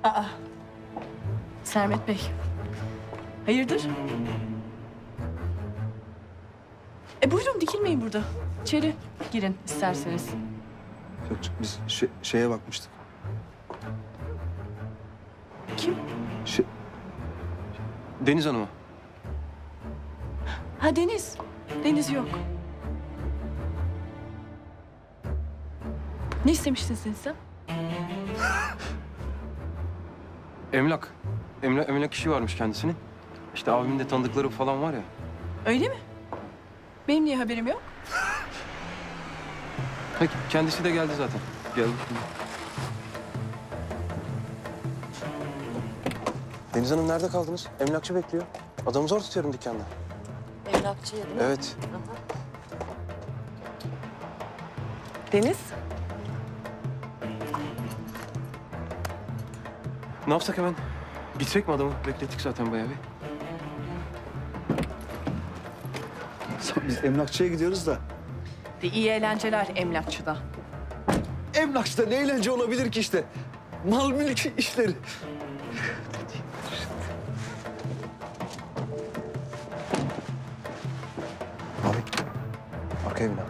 Aa, Sermet Bey. Hayırdır? Buyurun dikilmeyin burada. İçeri girin isterseniz. Yok, biz şeye bakmıştık. Kim? Deniz Hanım'a. Ha Deniz. Deniz yok. Ne istemiştin sen? Emlak işi varmış kendisinin. İşte abimin de tanıdıkları falan var ya. Öyle mi? Benim niye haberim yok? Peki kendisi de geldi zaten. Geldi. Deniz Hanım nerede kaldınız? Emlakçı bekliyor. Adamı zor tutuyorum dükkanda. Emlakçıya değil mi? Evet. Aha. Deniz. Ne yapsak hemen? Gitsek mi adamı? Beklettik zaten bayağı bir. Biz emlakçıya gidiyoruz da. İyi eğlenceler emlakçıda. Emlakçıda ne eğlence olabilir ki işte? Mal mülk işleri. Abi. Arkaya bin abi.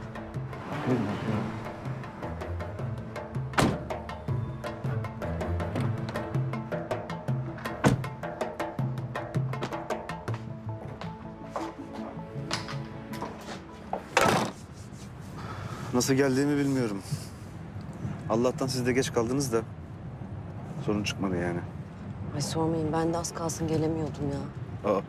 Nasıl geldiğimi bilmiyorum. Allah'tan siz de geç kaldınız da sorun çıkmadı yani. Ay sormayın, ben de az kalsın gelemiyordum ya. Aa,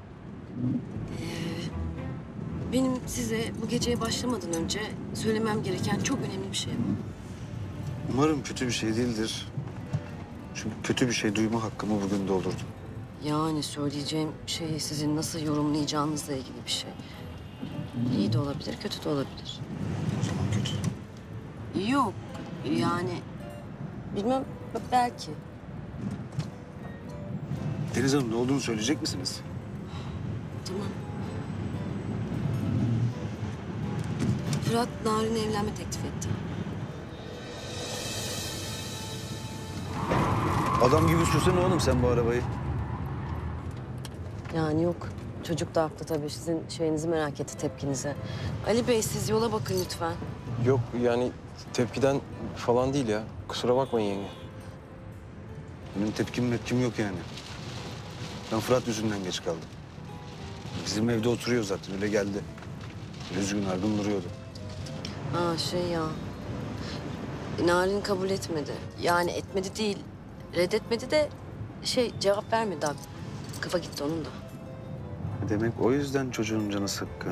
Benim size bu geceye başlamadan önce söylemem gereken çok önemli bir şey var. umarım kötü bir şey değildir. Çünkü kötü bir şey duyma hakkımı bugün doldurdum. Yani söyleyeceğim şey sizin nasıl yorumlayacağınızla ilgili bir şey. İyi de olabilir, kötü de olabilir. O zaman kötü. Yok, yani bilmem, belki. Deniz Hanım ne olduğunu söyleyecek misiniz? Tamam. Fırat Narin'e evlenme teklif etti. Adam gibi sürsene oğlum sen bu arabayı. Yani yok. Çocuk da haklı tabii. Sizin şeyinizi merak etti, tepkinize. Ali Bey, siz yola bakın lütfen. Yok yani tepkiden falan değil ya. Kusura bakmayın yenge. Benim tepkim yok yani. Ben Fırat yüzünden geç kaldım. Bizim evde oturuyor zaten öyle geldi. Üzgün argın duruyordu. Ha şey ya. Narin kabul etmedi. Yani etmedi değil. Reddetmedi de cevap vermedi abi. Kafa gitti onun da. Demek o yüzden çocuğun canı sıkkın.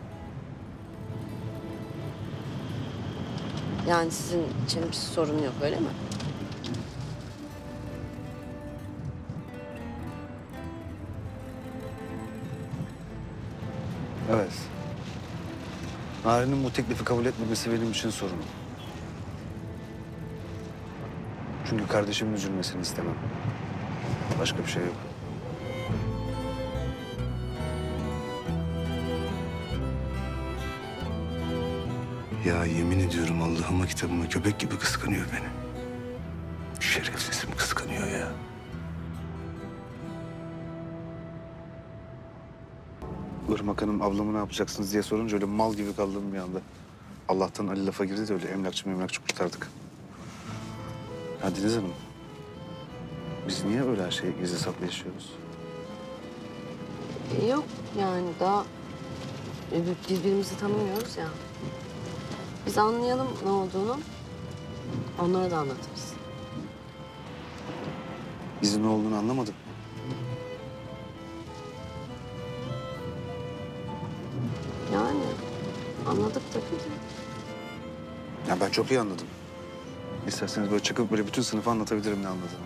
Yani sizin için bir sorun yok öyle mi? Evet. Narin'in bu teklifi kabul etmemesi benim için sorun. Çünkü kardeşimin üzülmesini istemem. Başka bir şey yok. Ya yemin ediyorum Allah'ıma kitabıma köpek gibi kıskanıyor beni. Şerefsizim kıskanıyor ya. Irmak Hanım ablamı ne yapacaksınız diye sorunca öyle mal gibi kaldım bir anda. Allah'tan Ali lafa girdi de öyle emlakçı kurtardık. Ya Deniz Hanım, biz niye öyle her şeyi gizli saklı yaşıyoruz? Yok yani daha birbirimizi tanımıyoruz ya. Biz anlayalım ne olduğunu. Onlara da anlatırız. Bizim ne olduğunu anlamadım. Yani anladık tabii de. Ya ben çok iyi anladım. İsterseniz böyle çıkıp böyle bütün sınıfa anlatabilirim ne anladığımı.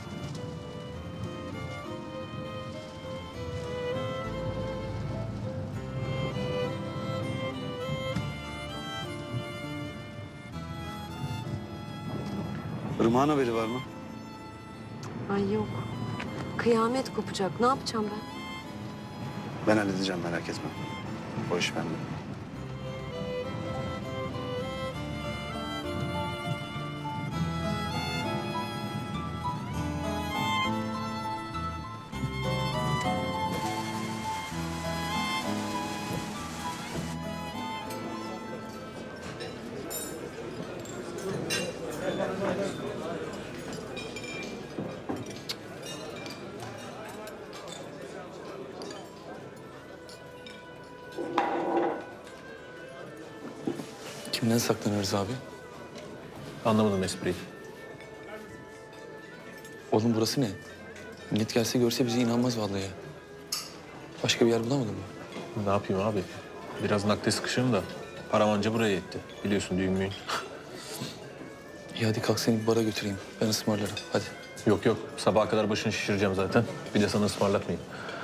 Irmak'ın haberi var mı? Ay yok. Kıyamet kopacak. Ne yapacağım ben? Ben halledeceğim merak etme. O iş bende. Kimden saklanıyoruz abi? Anlamadım espriyi. Oğlum burası ne? Millet gelse görse bize inanmaz vallahi ya. Başka bir yer bulamadın mı? Ne yapayım abi? Biraz nakde sıkışırım da param anca buraya yetti. Biliyorsun düğün müyün? İyi hadi kalk seni bir bara götüreyim. Ben ısmarlarım. Hadi. Yok yok. Sabaha kadar başını şişireceğim zaten. Bir de sana ısmarlatmayayım.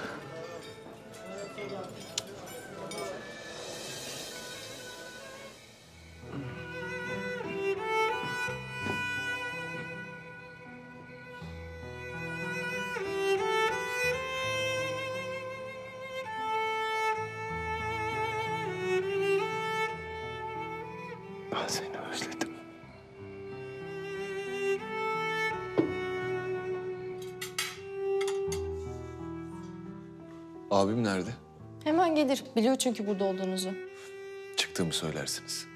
Ben seni özledim. Abim nerede? Hemen gelir. Biliyor çünkü burada olduğunuzu. Çıktığımı söylersiniz.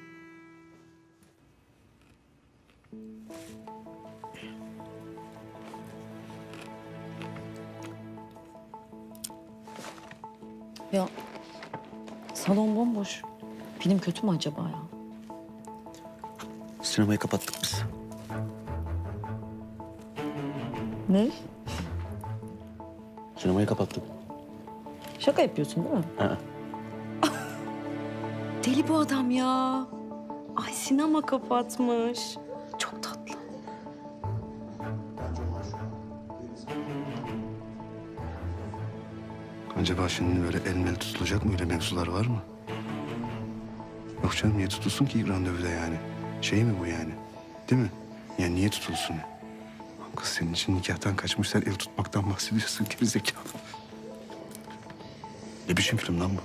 Ya salon bomboş. Film kötü mü acaba ya? Sinemayı kapattık biz. Ne? Sinemayı kapattık. Şaka yapıyorsun değil mi? Ha. Deli bu adam ya. Ay sinema kapatmış. Çok tatlı. Acaba şimdi böyle el mel tutulacak mı? Öyle mevzular var mı? Yok canım niye tutulsun ki ilk randevuda yani? Şey mi bu yani? Değil mi? Yani niye tutulsun? Kız senin için nikahtan kaçmışlar el tutmaktan bahsediyorsun gerizekalı. Ne biçim film lan bu?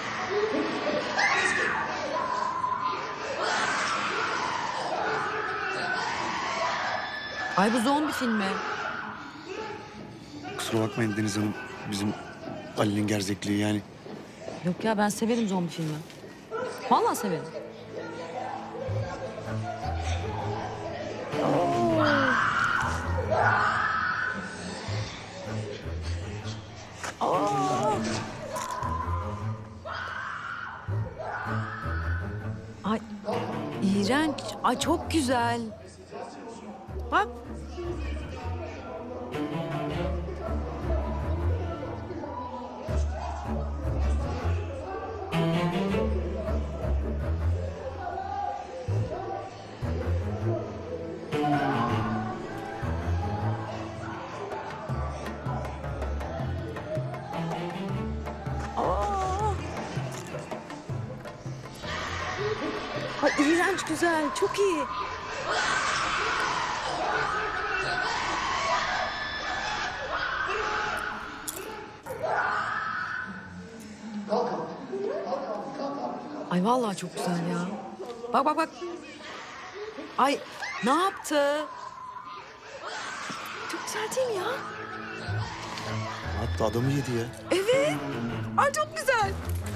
Ay bu zombi filmi. Kusura bakmayın Deniz Hanım. Bizim Ali'nin gerzekliği yani. Yok ya ben severim zombi filmi. Vallahi severim. Ay iğrenç. Ay çok güzel. Bak. Ay iğrenç güzel. Çok iyi. Ay vallahi çok güzel ya. Bak bak bak. Ay ne yaptı? Çok güzel değil mi ya? Hatta adamı yedi ya. Evet. Ay çok güzel.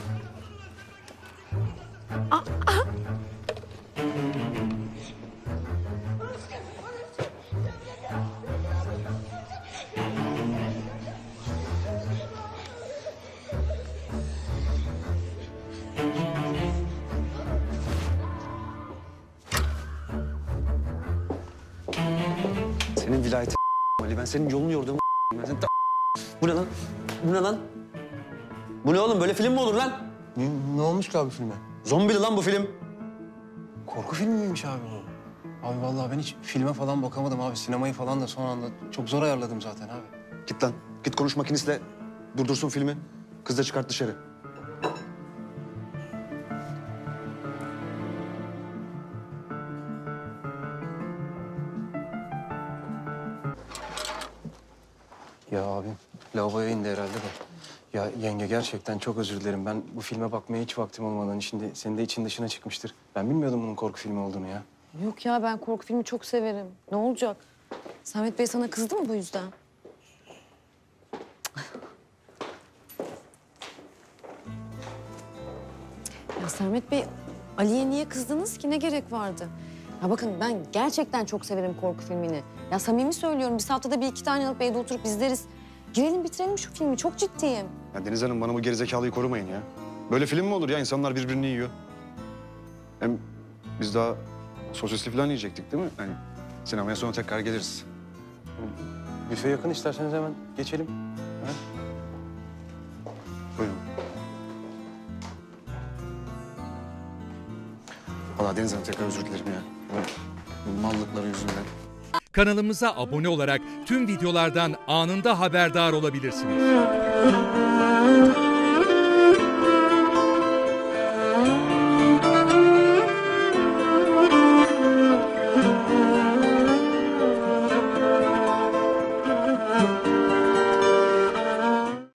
Senin vilayetin Ali. Ben senin yolunu yordum. Ben senin Bu ne lan? Bu ne lan? Bu ne oğlum? Böyle film mi olur lan? Ne olmuş ki abi filme? Zombili lan bu film. Korku filmi miymiş abi bu? Abi vallahi ben hiç filme falan bakamadım abi. Sinemayı falan da son anda çok zor ayarladım zaten abi. Git lan. Git konuş makinistle. Durdursun filmi. Kız da çıkart dışarı. Ya abim lavaboya indi herhalde de. Ya yenge gerçekten çok özür dilerim. Ben bu filme bakmaya hiç vaktim olmadan şimdi senin de için dışına çıkmıştır. Ben bilmiyordum bunun korku filmi olduğunu ya. Yok ya ben korku filmi çok severim. Ne olacak? Samet Bey sana kızdı mı bu yüzden? Ya Samet Bey, Ali'ye niye kızdınız ki? Ne gerek vardı? Ya bakın ben gerçekten çok severim korku filmini. Ya samimi söylüyorum biz haftada bir iki tane alıp evde oturup izleriz. Girelim bitirelim şu filmi. Çok ciddiyim. Ya Deniz Hanım bana bu gerizekalıyı korumayın ya. Böyle film mi olur ya? İnsanlar birbirini yiyor. Hem Biz daha sosisli falan yiyecektik değil mi? Hani sinemaya sonra tekrar geliriz. Büfe yakın, isterseniz hemen geçelim. Ha? Buyurun. Vallahi Deniz Hanım tekrar özür dilerim ya. Bu mallıkları yüzünden. Kanalımıza abone olarak tüm videolardan anında haberdar olabilirsiniz.